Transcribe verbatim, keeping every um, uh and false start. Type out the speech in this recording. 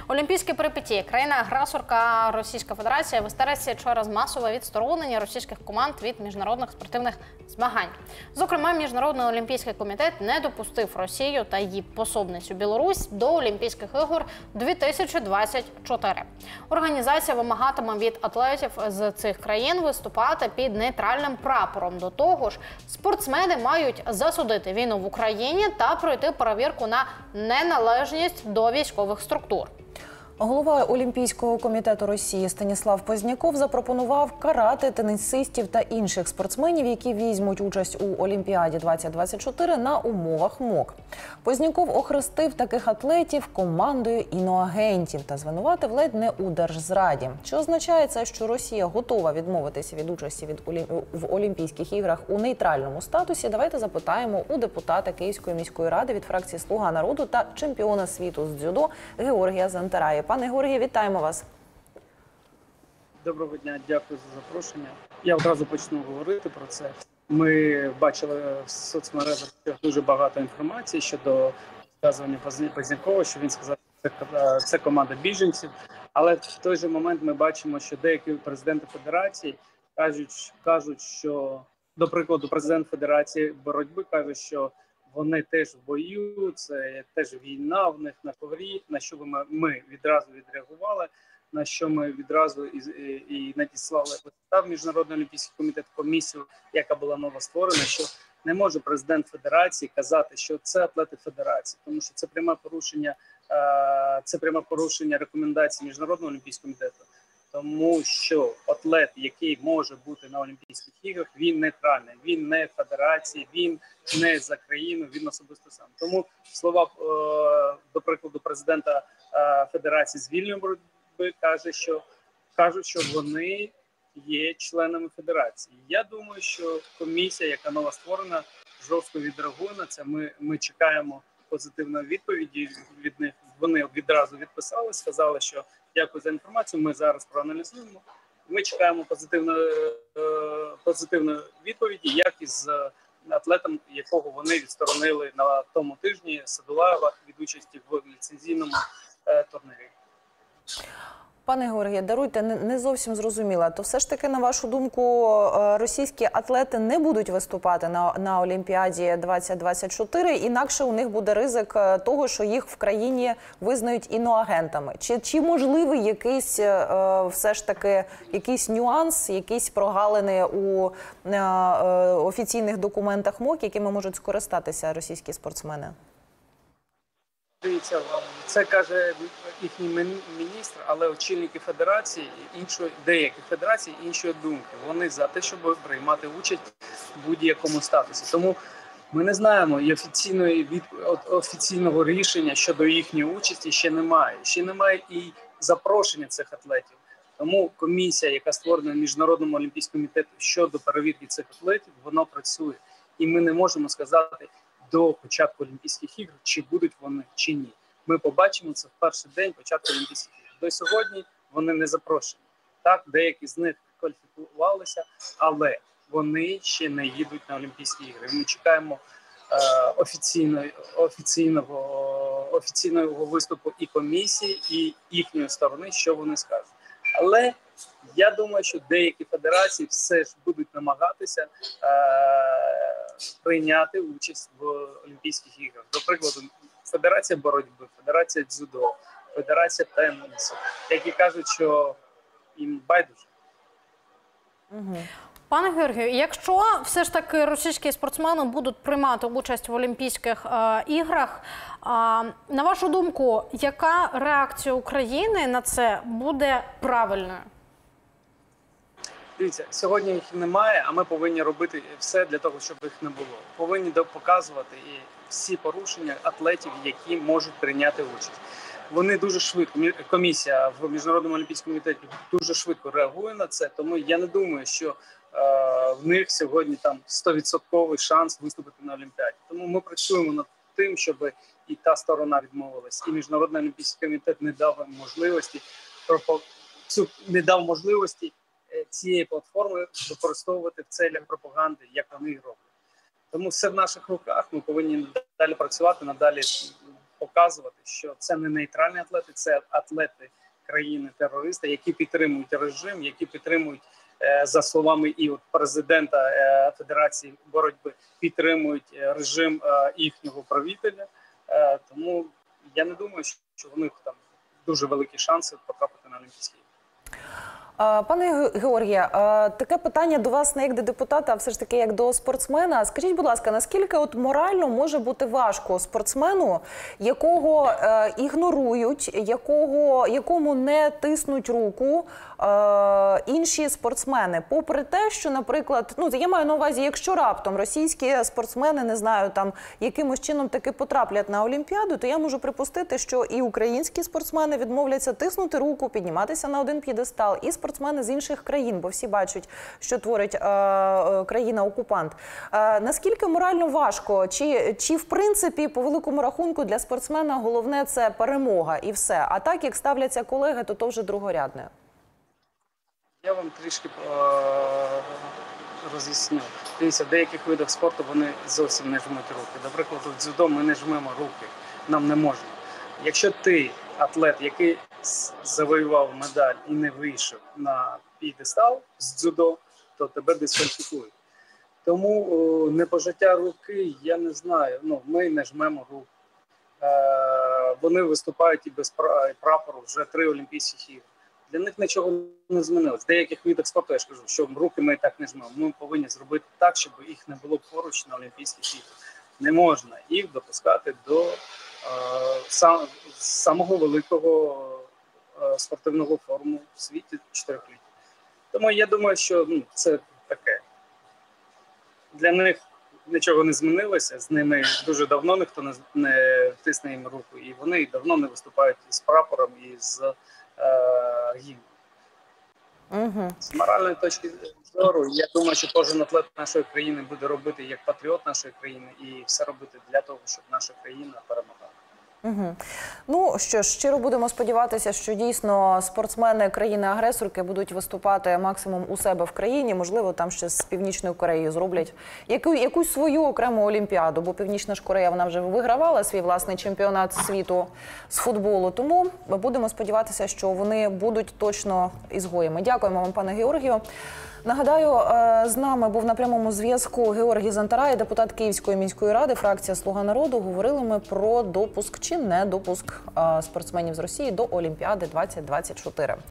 Олімпійські перипетії. Країна-агресорка Російська Федерація в істериці через масове відсторонення російських команд від міжнародних спортивних змагань. Зокрема, Міжнародний олімпійський комітет не допустив Росію та її пособницю Білорусь до Олімпійських ігор дві тисячі двадцять чотири. Організація вимагатиме від атлетів з цих країн виступати під нейтральним прапором. До того ж, спортсмени мають засудити війну в Україні та пройти перевірку на неналежність до військових структур. Голова Олімпійського комітету Росії Станіслав Позняков запропонував карати тенісистів та інших спортсменів, які візьмуть участь у Олімпіаді двадцять двадцять чотири на умовах МОК. Позняков охрестив таких атлетів командою іноагентів та звинуватив ледь не у держзраді. Що означає це, що Росія готова відмовитися від участі від Олі... в Олімпійських іграх у нейтральному статусі? Давайте запитаємо у депутата Київської міської ради від фракції «Слуга народу» та чемпіона світу з дзюдо Георгія Зантарая. Пане Георгію, вітаємо вас. Доброго дня, дякую за запрошення. Я одразу почну говорити про це. Ми бачили в соцмережах дуже багато інформації щодо сказування Познякова, що він сказав, що це, це команда біженців. Але в той же момент ми бачимо, що деякі президенти федерації кажуть, кажуть, що, до прикладу, президент Федерації боротьби каже, що вони теж в бою, це теж війна в них на коврі, на що ми, ми відразу відреагували, на що ми відразу і, і, і надіслали листа в Міжнародний олімпійський комітет, комісію, яка була нова створена, що не може президент Федерації казати, що це атлети Федерації, тому що це пряме порушення, це пряме порушення рекомендацій Міжнародного олімпійського комітету. Тому що атлет, який може бути на Олімпійських іграх, він нейтральний, він не федерації, він не за країну, він особисто сам. Тому слова, до прикладу, президента Федерації з вільної боротьби каже, що кажуть, що вони є членами федерації. Я думаю, що комісія, яка нова створена, жорстко відреагує на це. Ми, ми чекаємо позитивної відповіді від них. Вони відразу відписали, сказали, що дякую за інформацію, ми зараз проаналізуємо. Ми чекаємо позитивної, позитивної відповіді, як із атлетом, якого вони відсторонили на тому тижні, Садулаєва, від участі в ліцензійному турнірі. Пане Георгіє, даруйте, не зовсім зрозуміла. То все ж таки, на вашу думку, російські атлети не будуть виступати на, на Олімпіаді двадцять двадцять чотири, інакше у них буде ризик того, що їх в країні визнають іноагентами. Чи, чи можливий якийсь все ж таки якийсь нюанс, якісь прогалини у офіційних документах МОК, якими можуть скористатися російські спортсмени? Дивіться, це каже їхній міністр, але очільники федерації, іншої, деяких федерацій іншої думки. Вони за те, щоб приймати участь в будь-якому статусі. Тому ми не знаємо, і офіційної від, офіційного рішення щодо їхньої участі ще немає. Ще немає і запрошення цих атлетів. Тому комісія, яка створена Міжнародним олімпійським комітетом щодо перевірки цих атлетів, вона працює. І ми не можемо сказати до початку Олімпійських ігор, чи будуть вони, чи ні. Ми побачимо це в перший день початку Олімпійських ігор. До сьогодні вони не запрошені. Так, деякі з них кваліфікувалися, але вони ще не їдуть на Олімпійські ігри. Ми чекаємо е, офіційно, офіційного, офіційного виступу і комісії, і їхньої сторони, що вони скажуть. Але я думаю, що деякі федерації все ж будуть намагатися е, прийняти участь в Олімпійських іграх. До прикладу, Федерація боротьби, Федерація дзюдо, Федерація тенісу, які кажуть, що їм байдуже. Угу. Пане Георгію, якщо все ж таки російські спортсмени будуть приймати участь в Олімпійських е, іграх, е, на вашу думку, яка реакція України на це буде правильною? Дивіться, сьогодні їх немає, а ми повинні робити все для того, щоб їх не було. Повинні показувати і всі порушення атлетів, які можуть прийняти участь. Вони дуже швидко, комісія в Міжнародному олімпійському комітеті дуже швидко реагує на це, тому я не думаю, що е, в них сьогодні там сто відсотків шанс виступити на Олімпіаді. Тому ми працюємо над тим, щоб і та сторона відмовилась, і Міжнародний олімпійський комітет не дав можливості, цю, не дав можливості цієї платформи використовувати в целях пропаганди, як вони і роблять. Тому все в наших руках, ми повинні далі працювати, надалі показувати, що це не нейтральні атлети, це атлети країни-терориста, які підтримують режим, які підтримують, за словами і от президента Федерації боротьби, підтримують режим їхнього правителя. Тому я не думаю, що у них там дуже великі шанси потрапити на Олімпійські ігри. Пане Георгіє, таке питання до вас не як до депутата, а все ж таки як до спортсмена. Скажіть, будь ласка, наскільки от морально може бути важко спортсмену, якого е, ігнорують, якого, якому не тиснуть руку е, інші спортсмени? Попри те, що, наприклад, ну, я маю на увазі, якщо раптом російські спортсмени, не знаю, там, якимось чином таки потраплять на Олімпіаду, то я можу припустити, що і українські спортсмени відмовляться тиснути руку, підніматися на один п'єдестал, і спортсмени з інших країн, бо всі бачать, що творить е, е, країна-окупант. Е, наскільки морально важко? Чи, чи в принципі, по великому рахунку, для спортсмена головне – це перемога і все? А так, як ставляться колеги, то то вже другорядне. Я вам трішки е, роз'ясню. Дивіться, в деяких видах спорту вони зовсім не жмуть руки. Наприклад, в дзюдо ми не жмемо руки, нам не можна. Якщо ти атлет, який завоював медаль і не вийшов на п'єдестал з дзюдо, то тебе дискваліфікують. Тому о, непожаття руки, я не знаю, ну, ми не жмемо рук. Е, вони виступають і без прапору вже три Олімпійських ігри. Для них нічого не змінилось. В деяких видах спорту, я ж кажу, що руки ми і так не жмемо. Ми повинні зробити так, щоб їх не було поруч на Олімпійських іграх. Не можна їх допускати до е, сам, самого великого е, спортивного форуму в світі чотирьохліття. Тому я думаю, що ну, це таке. Для них нічого не змінилося, з ними дуже давно ніхто не, не тисне їм руку, і вони давно не виступають з прапором і з е, гімном. Угу. З моральної точки зору, я думаю, що кожен атлет нашої країни буде робити як патріот нашої країни і все робити для того, щоб наша країна перемогла. Угу. Ну що ж, щиро будемо сподіватися, що дійсно спортсмени країни-агресорки будуть виступати максимум у себе в країні. Можливо, там ще з Північною Кореєю зроблять яку, якусь свою окрему олімпіаду, бо Північна ж Корея, вона вже вигравала свій власний чемпіонат світу з футболу. Тому ми будемо сподіватися, що вони будуть точно ізгоями. Дякуємо вам, пане Георгію. Нагадаю, з нами був на прямому зв'язку Георгій Зантарай, депутат Київської міської ради, фракція «Слуга народу». Говорили ми про допуск чи не допуск спортсменів з Росії до Олімпіади двадцять двадцять чотири.